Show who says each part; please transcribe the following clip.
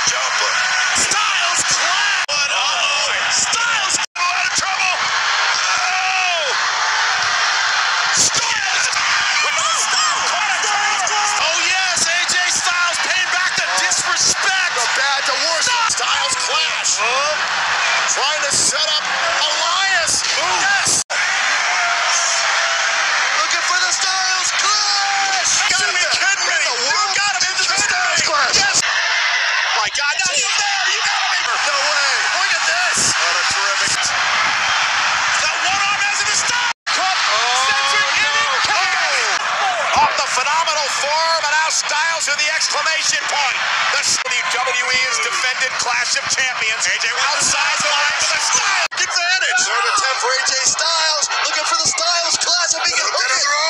Speaker 1: jumper. Styles clap. Uh-oh. Styles out of trouble. Oh. Styles. Oh, yes. AJ Styles paying back the disrespect. The bad divorce. Styles clash. Trying to set up Elias. Yes. Looking for the Styles clash. You gotta be kidding me. You gotta be kidding me. Yes. My God, not from there. You gotta be. No way. Look at this. What a terrific. That one arm has it. Stop. Centric inning. Off the phenomenal form, and now Styles with the exclamation point. The WWE is defended Clash of Champions. AJ outside the line with a Styles advantage. Third attempt for AJ Styles. Looking for the Styles clash. If he can hook it.